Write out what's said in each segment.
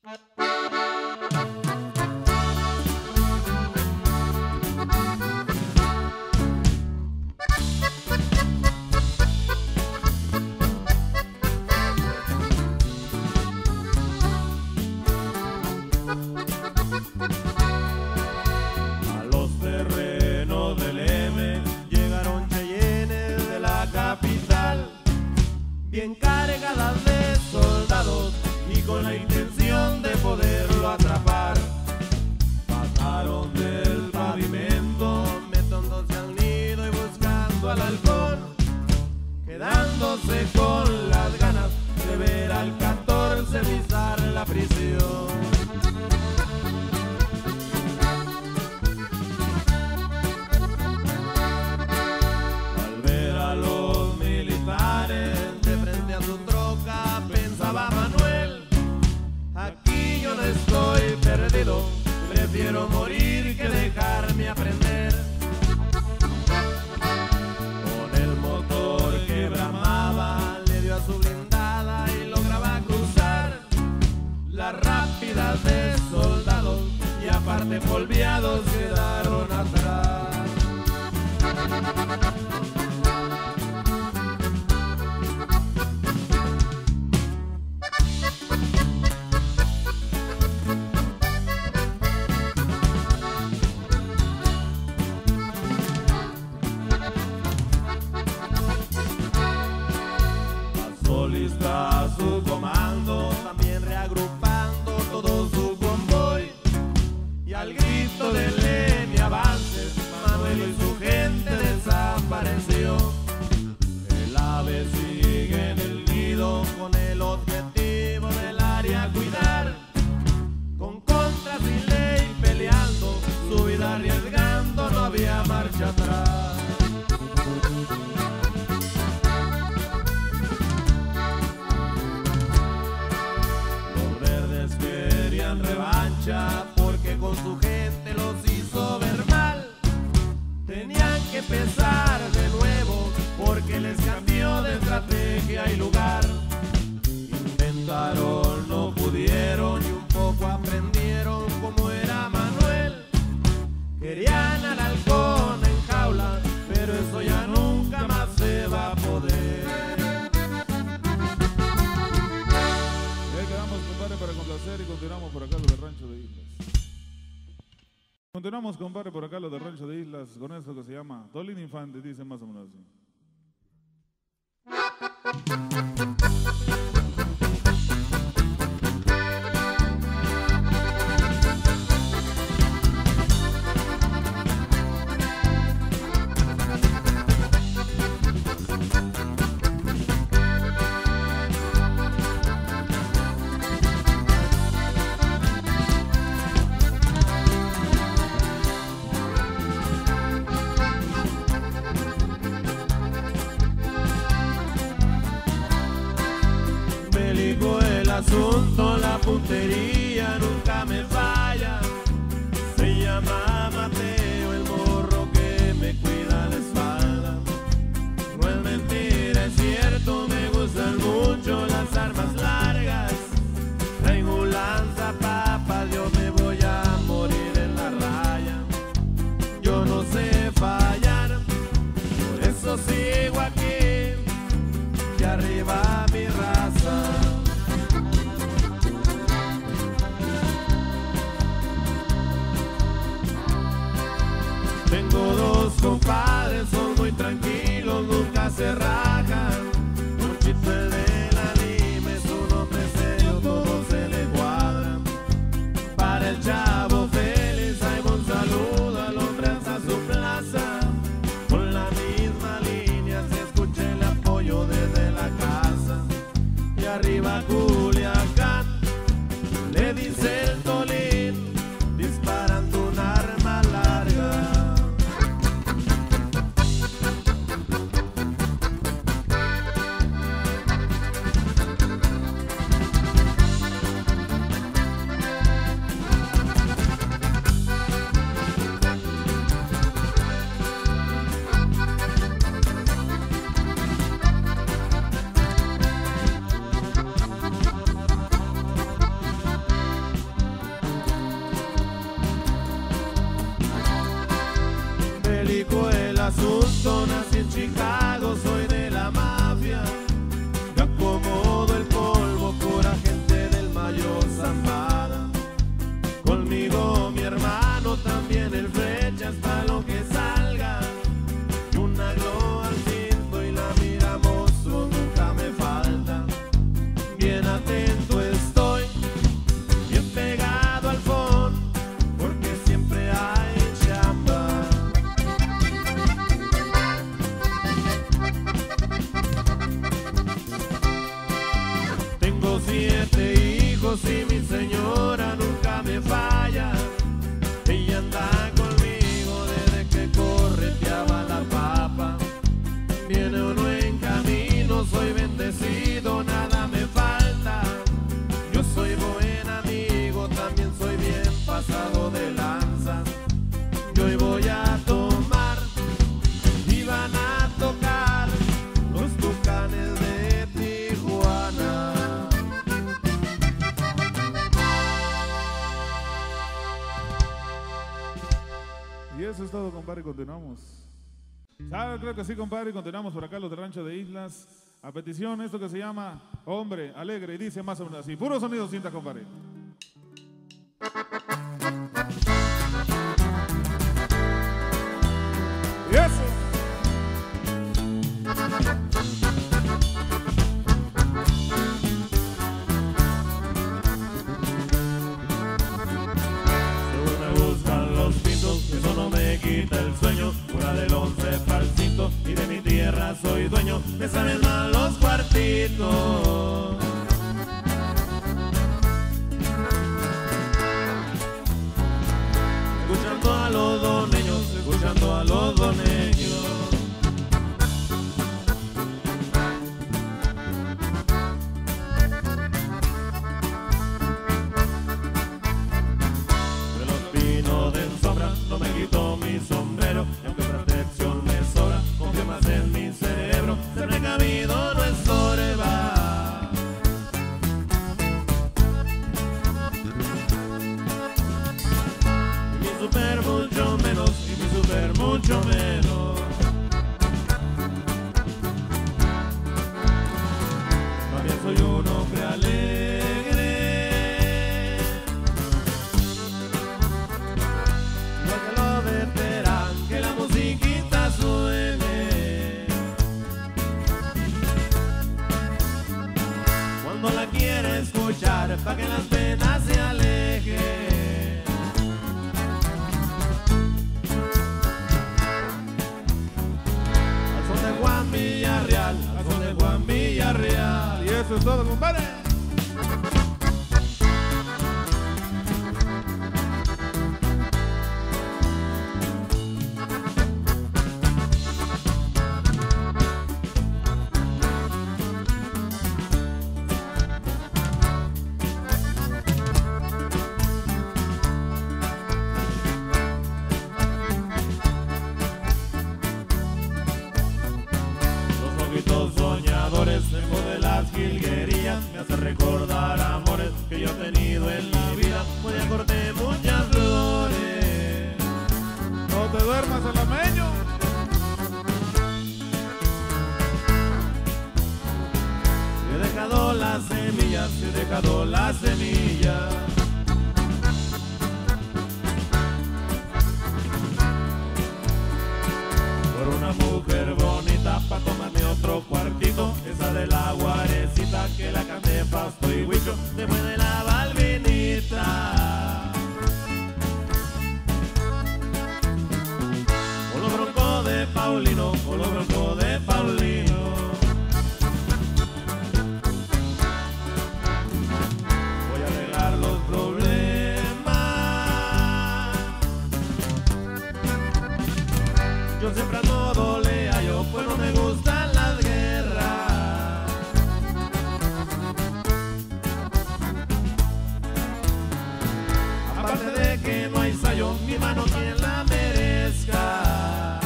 Bien cargadas de soldados y con la intención de poderlo atrapar. Pasaron del pavimento, metiéndose al nido y buscando al halcón, quedándose con las ganas de ver al 14 pisar la prisión. Estoy perdido, prefiero morir que dejarme aprender. Con el motor que bramaba, le dio a su blindada y lograba cruzar las rápidas de soldados, y aparte polviados quedaron atrás. Lista su comando, también reagrupando todo su convoy, y al grito de Lenny avances, Manuel y su gente desapareció. El ave sigue en el nido con el objetivo del área cuidar, con contras y ley peleando, su vida arriesgando, no había marcha atrás. Revancha porque con su gente los hizo ver mal. Tenían que empezar de nuevo porque les cambió de estrategia y lugar. Intentaron, no pudieron y un poco aprendieron cómo era Manuel. Querían al halcón en jaula, pero eso ya nunca más se va a poder. Para complacer y continuamos por acá lo de Rancho de Islas. Continuamos, compadre, por acá lo de Rancho de Islas con esto que se llama Dolín Infante, dice más o menos así. Asunto, la puntería nunca me falla. Se llama Mateo, el morro que me cuida la espalda. No es mentira, es cierto, me gustan mucho las armas largas. Traigo lanza, papá, yo me voy a morir en la raya. Yo no sé fallar, por eso sigo aquí, y arriba mi raza. Tengo dos compadres, son muy tranquilos, nunca se rajan. Muchito el de la Lima es un hombre serio, todo se le cuadra. Para el chavo Félix hay un saludo al hombre hasta su plaza. Con la misma línea se escucha el apoyo desde la casa. Y arriba Culiacán, le dice el Tolín, disparando un arma larga. asunto, nací en Chicago, soy de la mafia. Yo acomodo el polvo, pura gente del Mayo Zambada. Conmigo mi hermano, también el flecha, hasta lo que salga. Y una glow al cinto y la miramos, nunca me falta. Bien atento estoy, bien pegado al phone, porque siempre hay chamba. Tengo 7 hijos y mi señora nunca me falla. Ella anda conmigo desde que correteaba la papa. Viene uno en camino, soy bendecido, nada me falta. Yo soy buen amigo, también soy bien pasado de lanza. Yo hoy voy a tomar y van a tocar los Tucanes de Tijuana. Y eso es todo, compadre, y continuamos. ¿Sabe? Creo que sí, compadre, y continuamos por acá los de Rancho de Islas. A petición, esto que se llama Hombre Alegre, y dice más o menos así. Puro sonido cinta, compadre. Y eso. Según me gustan los pintos, eso no me quita el sueño. Una del 11 pa'l cinto, y de mi tierra soy dueño. Me saben mal los cuartitos. Escuchando a los doneños, escuchando a los doneños. De los pinos de sombra no me quito mi sombrero, y aunque protección me sobra, confío más en mi cerebro. Ser precavido no estorba. Y mi super mucho menos, y mi super mucho menos. También soy un hombre alegre, igual que los veteranos, que la musiquita suene. Cuando la quiere escuchar, pa' que las penas se alejen. Al son de Juan Villarreal, al son de Juan Villarreal. Y eso es todo, compadre. Los ojitos soñadores, lejos de las jilguerías, me hace recordar amores que yo he tenido en la vida. Pues ya corté muchas flores. No te duermas, alameño. He dejado las semillas, he dejado las semillas. Por una mujer bonita, pa' tomarme otro cuartito. Esa de la guarecita, que la cante Pasto y Huicho, después de la Balvinita. Con los broncos de Paulino, con los broncos de Paulino. Voy a arreglar los problemas. Yo siempre ando dolea, yo pues no me gustan las guerras. Aparte de que no hay sayo, mi mano quien la merezca.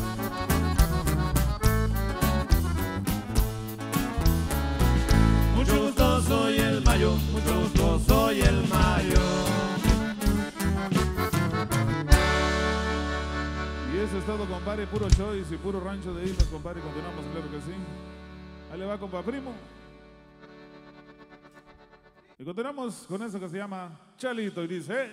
Mucho gusto, soy el Mayo, mucho gusto, soy el Mayo. Y eso es todo, compadre. compadre, puro choice y puro rancho de islas, compadre, continuamos, claro que sí. Ahí le va, compa primo. Y continuamos con eso que se llama Chalito y dice...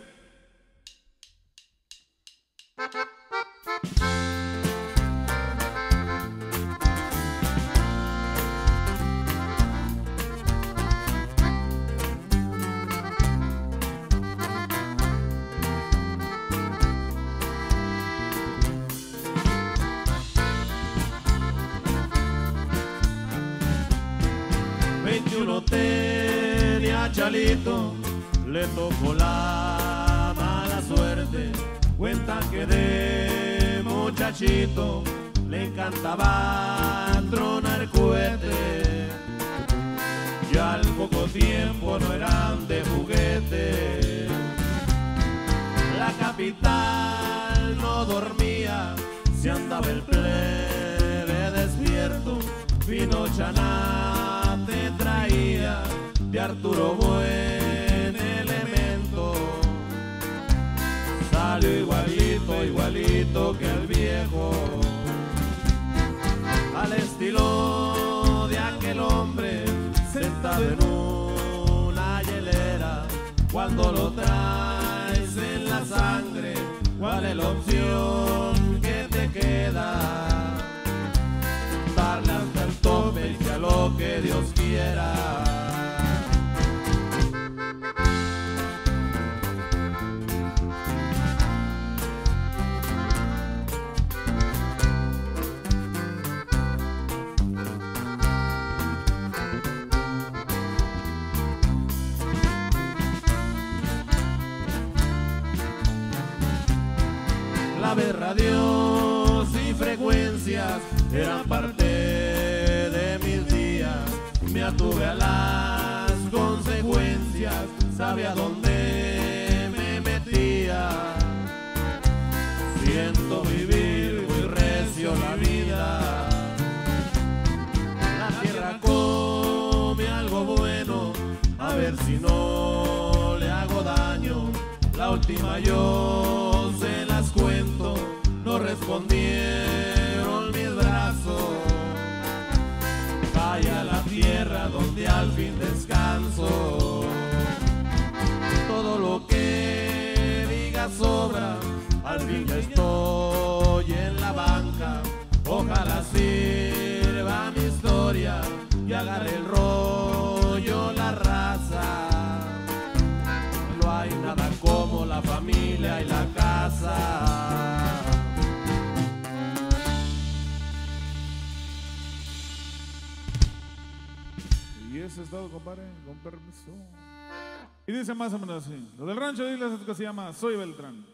Uno tenía Chalito, le tocó la mala suerte. Cuentan que de muchachito le encantaba tronar cohete, y al poco tiempo no eran de juguete. La capital no dormía, se andaba el plebe despierto. Vino Chaná, te traía de Arturo buen elemento. Salió igualito, igualito que el viejo, al estilo de aquel hombre sentado en una hielera. Cuando lo traes en la sangre, ¿cuál es la opción que te queda? Darle hasta el tope y a lo que Dios quiera. Claves, radios y frecuencias eran parte de mis días. Me atuve a las consecuencias, sabía dónde me metía. Siento vivir muy recio la vida. La tierra come algo bueno, a ver si no le hago daño. La última yo se las cuento, no respondieron mis brazos. Vaya la tierra donde al fin descanso. Todo lo que diga sobra, al fin ya estoy en la banca. Ojalá sirva mi historia y agarre el rollo la raza. No hay nada como la familia y la casa. Y eso es todo, compadre, con permiso. Y dice más o menos así. Lo del rancho de islas es que se llama Soy Beltrán.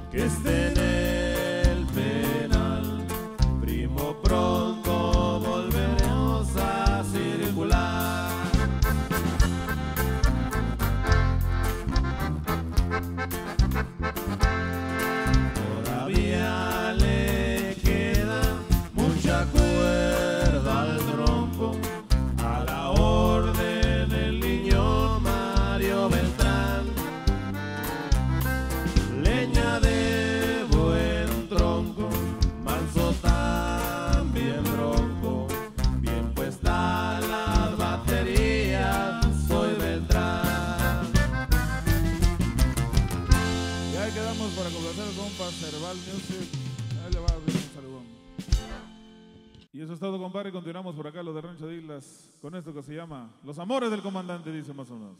que esté en el penal. Primo, pronto volveremos a circular. Todavía le queda mucha cuerda al tronco, a la orden del niño Mario Beltrán. Leña de buen tronco, manso también bronco, bien puesta las baterías, soy Beltrán. Y ahí quedamos para complacer al compa Cerval Music. Ahí le va a abrir un saludón. Y eso es todo, compadre. Continuamos por acá, los de Rancho de Islas, con esto que se llama Los Amores del Comandante, dice más o menos.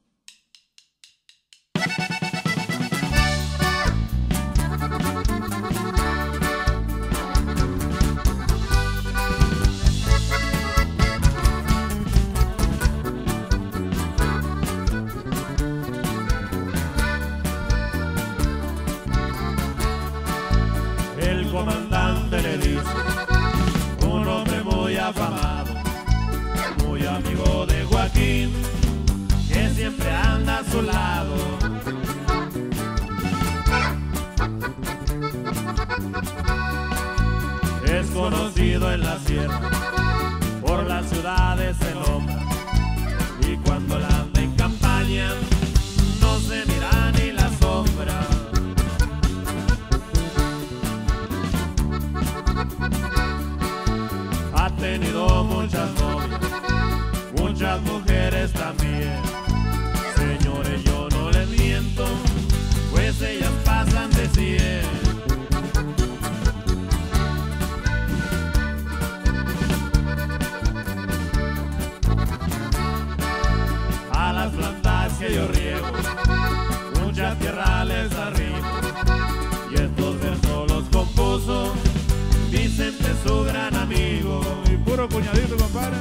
El comandante le dice, un hombre muy afamado, muy amigo de Joaquín, que siempre anda a su lado. Es conocido en la sierra, por las ciudades el hombre, y cuando él anda en campaña, no se mira ni la sombra. Ha tenido muchas novias, muchas mujeres también. Señores, yo no les miento, pues ellas pasan de 100. A las plantas que yo riego, muchas tierras les arrimo, y estos versos los compuso Vicente, su gran amigo. Y puro cuñadito, compadre.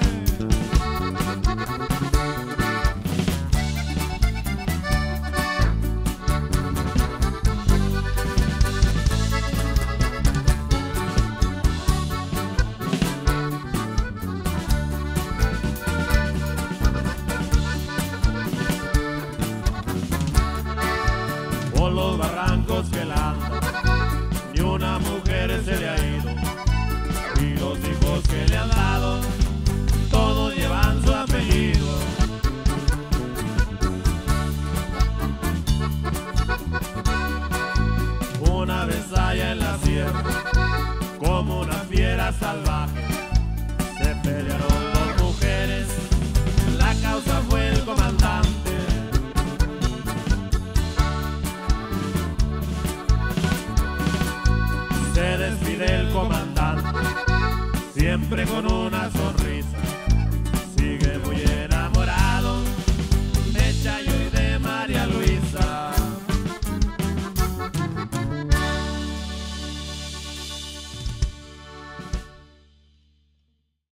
Por los barrancos que él anda, ni una mujer se le ha ido, y los hijos que le han dado, todos llevan su apellido. Una vez allá en la sierra, como una fiera salvaje, se pelearon dos mujeres, la causa fue el comandante. Se despide el comandante, siempre con una sonrisa, sigue muy